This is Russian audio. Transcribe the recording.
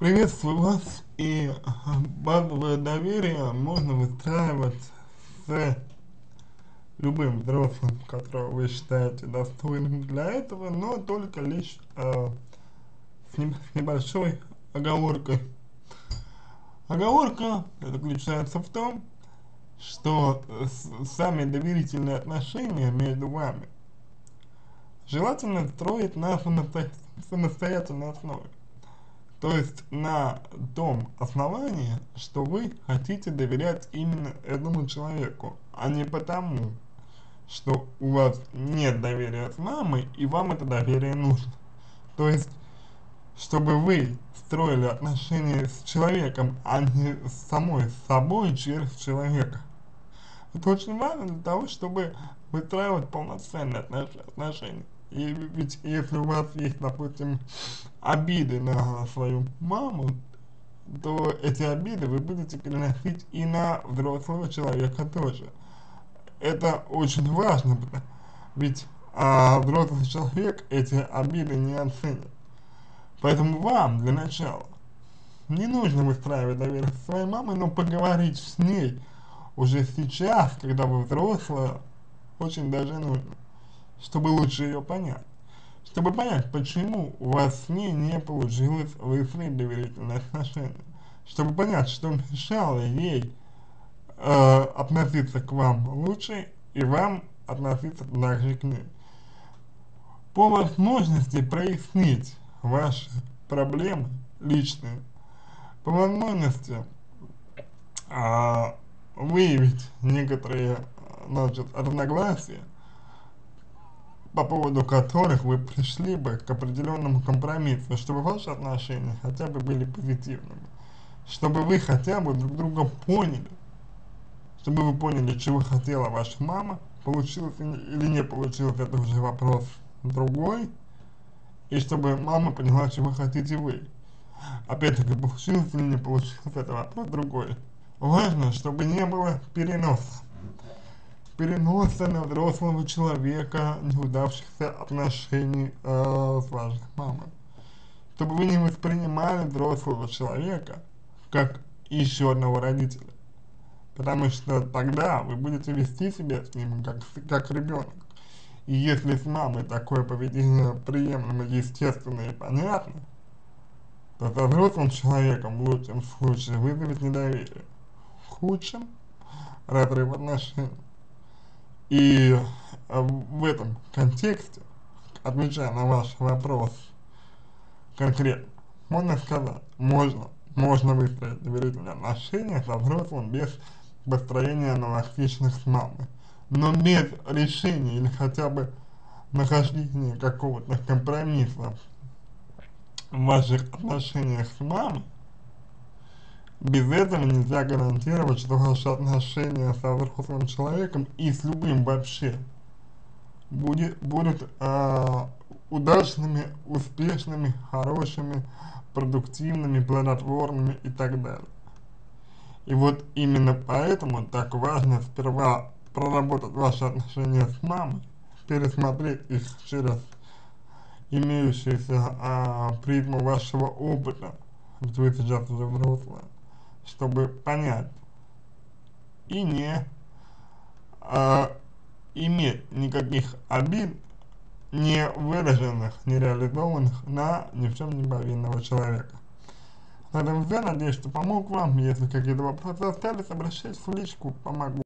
Приветствую вас, и базовое доверие можно выстраивать с любым взрослым, которого вы считаете достойным для этого, но только лишь с небольшой оговоркой. Оговорка заключается в том, что сами доверительные отношения между вами желательно строить на самостоятельной основе. То есть на том основании, что вы хотите доверять именно этому человеку, а не потому, что у вас нет доверия с мамой и вам это доверие нужно. То есть, чтобы вы строили отношения с человеком, а не с самой собой через человека. Это очень важно для того, чтобы выстраивать полноценные отношения. И ведь если у вас есть, допустим, обиды на свою маму, то эти обиды вы будете переносить и на взрослого человека тоже. Это очень важно, ведь взрослый человек эти обиды не оценит. Поэтому вам для начала не нужно выстраивать доверие со своей мамой, но поговорить с ней уже сейчас, когда вы взрослая, очень даже нужно, чтобы лучше ее понять. Чтобы понять, почему у вас с ней не получилось выстроить доверительные отношения. Чтобы понять, что мешало ей относиться к вам лучше и вам относиться так же к ней. По возможности прояснить ваши проблемы личные, по возможности выявить некоторые, значит, разногласия, по поводу которых вы пришли бы к определенному компромиссу, чтобы ваши отношения хотя бы были позитивными, чтобы вы хотя бы друг друга поняли, чтобы вы поняли, чего хотела ваша мама, получилось или не получилось, это уже вопрос другой, и чтобы мама поняла, чего хотите вы. Опять-таки, получилось или не получилось, это вопрос другой. Важно, чтобы не было переноса на взрослого человека неудавшихся отношений с вашей мамой. Чтобы вы не воспринимали взрослого человека как еще одного родителя. Потому что тогда вы будете вести себя с ним как ребенок. И если с мамой такое поведение приемлемо, естественно и понятно, то со взрослым человеком в лучшем случае вызовет недоверие. В худшем — разрыв отношений. И в этом контексте, отвечая на ваш вопрос конкретно, можно сказать, можно выстроить доверительные отношения со взрослым без построения аналогичных с мамой. Но без решения или хотя бы нахождения какого-то компромисса в ваших отношениях с мамой, без этого нельзя гарантировать, что ваши отношения со взрослым человеком и с любым вообще будут удачными, успешными, хорошими, продуктивными, плодотворными и так далее. И вот именно поэтому так важно сперва проработать ваши отношения с мамой, пересмотреть их через имеющуюся призму вашего опыта, ведь вы сейчас уже взрослая, чтобы понять и не иметь никаких обид, не выраженных, не реализованных на ни в чем не повинного человека. На этом все, надеюсь, что помог вам. Если какие-то вопросы остались, обращайтесь в личку, помогу.